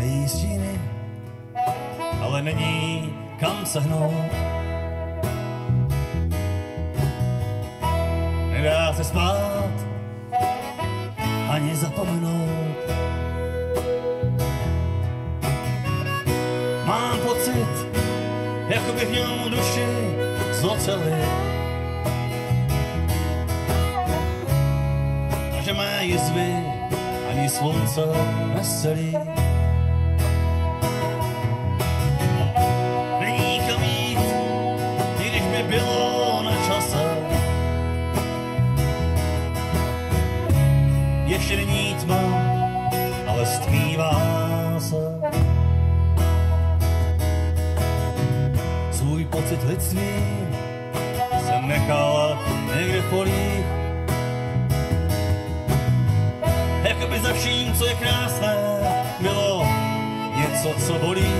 Prchají stíny, ale není kam se hnout. Nedá se spát, ani zapomenout. Mám pocit, jako bych měl duši z oceli. A že mé jizvy ani slunce neselí. Není kam jít, i když by bylo na čase. Ještě není tma, ale stmívá se. Svůj pocit lidství jsem nechal někde v polích. Jakoby za vším, co je krásné, bylo něco, co bolí.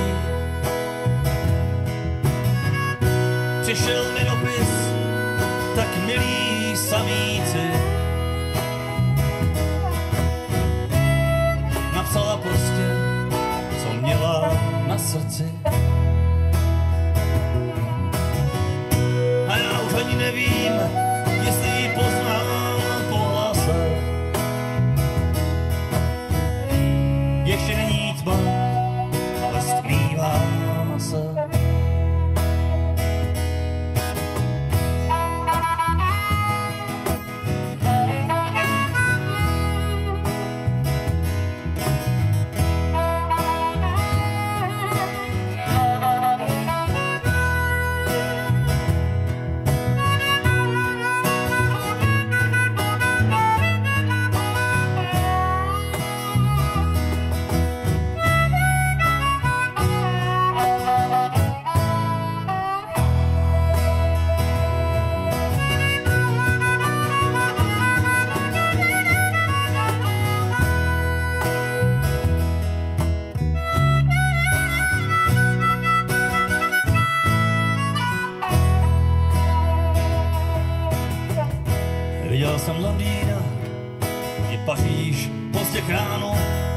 Přišel mi dopis, tak milí samíci. Napsala prostě, co měla na srdci. A já už ani nevím, jestli ji poznám po hlase. Ještě není tma, ale stmívá se. Viděl jsem Londýna i Paříž pozdě k ránu.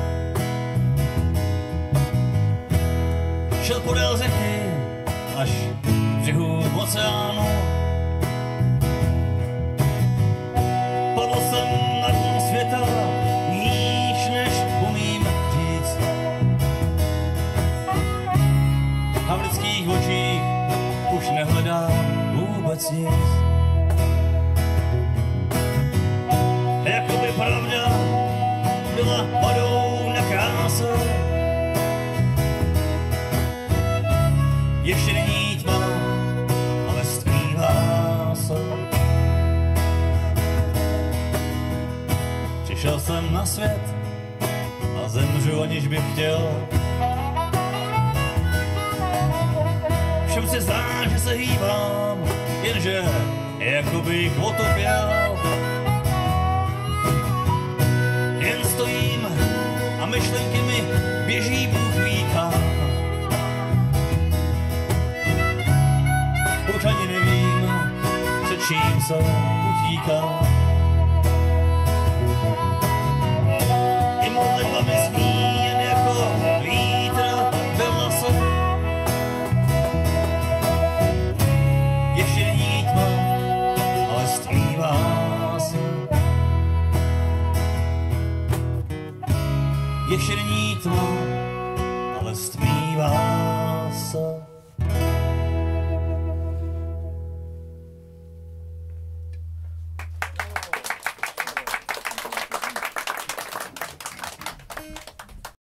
Šel podél řeky až k břehu oceánu. Padl jsem na dno světa níž než umím říct. A v lidských očích už nehledám vůbec nic. Jakoby pravda byla vodou na kráse. Ještě není tma, ale stmívá se. Přišel jsem na svět a zemřu, aniž bych chtěl. Všem se zdá, že se hýbám, jenže jakoby k otopěl. Jen stojím a myšlenky mi běží Bůh ví kam. Už ani nevím, před čím se utíkám. I modlitba mi zní jen jako vítr ve vlase. Ještě není tma, ale stmívá se. Ještě není tma, ale stmívá se.